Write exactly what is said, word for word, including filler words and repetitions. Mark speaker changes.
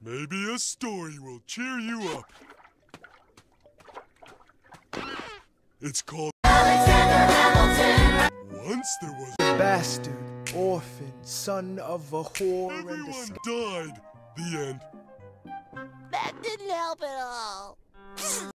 Speaker 1: Maybe a story will cheer you up. It's called Alexander Hamilton. Once there was
Speaker 2: a bastard, orphan, son of a whore.
Speaker 1: Everyone
Speaker 2: and a
Speaker 1: died. The end.
Speaker 3: That didn't help at all.